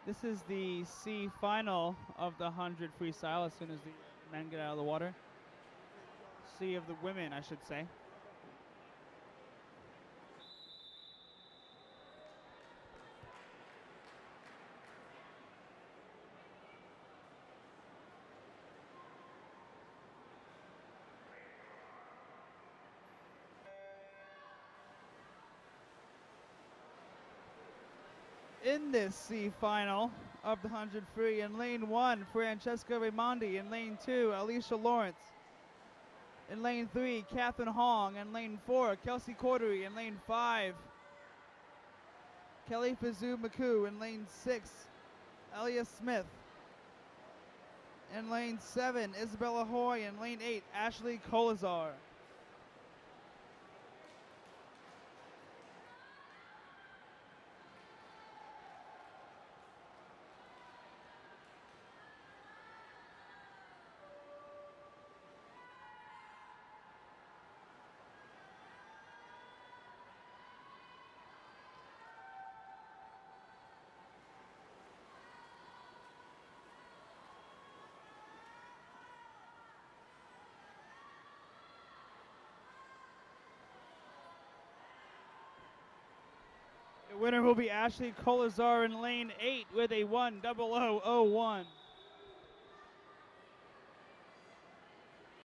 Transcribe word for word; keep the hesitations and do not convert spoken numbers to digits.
This is the C final of the one hundred freestyle as soon as the men get out of the water. C of the women, I should say. In this C final of the one hundred free, in lane one, Francesca Raimondi. In lane two, Alicia Lawrence. In lane three, Catherine Hong. In lane four, Kelsey Cordery. In lane five, Kelly Fazoo McCoo. In lane six, Elia Smith. In lane seven, Isabella Hoy. In lane eight, Ashley Colazar. The winner will be Ashley Colazar in lane eight with a one double oh oh one.